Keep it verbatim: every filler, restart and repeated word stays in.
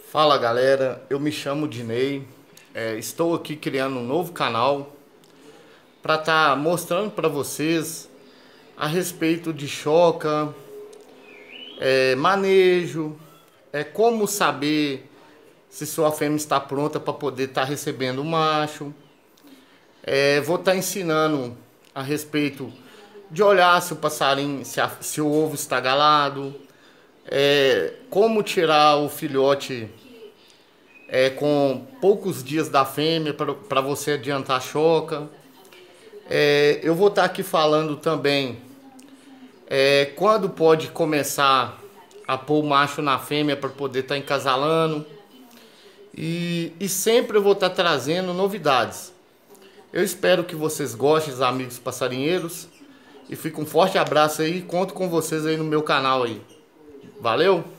Fala galera, eu me chamo Dinei, é, estou aqui criando um novo canal para estar mostrando para vocês a respeito de choca, é, manejo, é, como saber se sua fêmea está pronta para poder estar recebendo o macho. É, vou estar ensinando a respeito de olhar se o passarinho, se, a- se o ovo está galado, é, como tirar o filhote é, com poucos dias da fêmea para você adiantar a choca. É, eu vou estar aqui falando também é, quando pode começar a pôr o macho na fêmea para poder estar encasalando. E, e sempre eu vou estar trazendo novidades. Eu espero que vocês gostem, os amigos passarinheiros. E fica um forte abraço aí, conto com vocês aí no meu canal aí. Valeu!